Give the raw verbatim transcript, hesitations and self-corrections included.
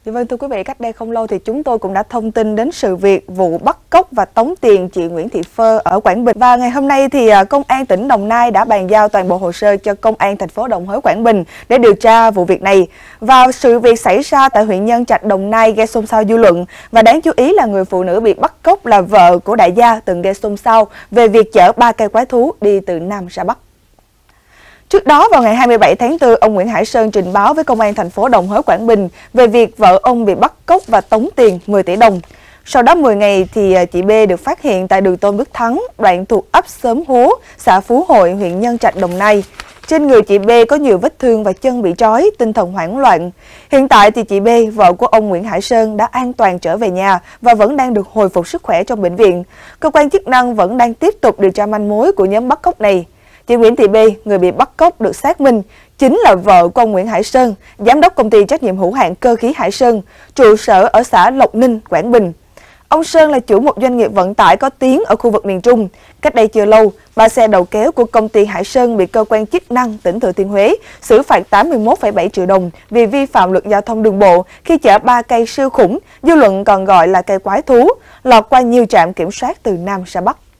Dạ vâng, thưa quý vị, cách đây không lâu thì chúng tôi cũng đã thông tin đến sự việc vụ bắt cóc và tống tiền chị Nguyễn Thị Phơ ở Quảng Bình. Và ngày hôm nay thì Công an tỉnh Đồng Nai đã bàn giao toàn bộ hồ sơ cho Công an thành phố Đồng Hới, Quảng Bình để điều tra vụ việc này. Và sự việc xảy ra tại huyện Nhân Trạch, Đồng Nai gây xôn xao dư luận. Và đáng chú ý là người phụ nữ bị bắt cóc là vợ của đại gia từng gây xôn xao về việc chở ba cây quái thú đi từ Nam ra Bắc. Trước đó, vào ngày hai mươi bảy tháng tư, ông Nguyễn Hải Sơn trình báo với Công an thành phố Đồng Hới, Quảng Bình về việc vợ ông bị bắt cóc và tống tiền mười tỷ đồng. Sau đó mười ngày thì chị B được phát hiện tại đường Tôn Đức Thắng, đoạn thuộc ấp Xóm Hố, xã Phú Hội, huyện Nhân Trạch, Đồng Nai. Trên người chị B có nhiều vết thương và chân bị trói, tinh thần hoảng loạn. Hiện tại thì chị B, vợ của ông Nguyễn Hải Sơn, đã an toàn trở về nhà và vẫn đang được hồi phục sức khỏe trong bệnh viện. Cơ quan chức năng vẫn đang tiếp tục điều tra manh mối của nhóm bắt cóc này. Chị Nguyễn Thị B, người bị bắt cóc được xác minh chính là vợ của ông Nguyễn Hải Sơn, giám đốc công ty trách nhiệm hữu hạn Cơ khí Hải Sơn, trụ sở ở xã Lộc Ninh, Quảng Bình. Ông Sơn là chủ một doanh nghiệp vận tải có tiếng ở khu vực miền Trung. Cách đây chưa lâu, ba xe đầu kéo của công ty Hải Sơn bị cơ quan chức năng tỉnh Thừa Thiên Huế xử phạt tám mươi mốt phẩy bảy triệu đồng vì vi phạm luật giao thông đường bộ khi chở ba cây siêu khủng, dư luận còn gọi là cây quái thú, lọt qua nhiều trạm kiểm soát từ Nam ra Bắc.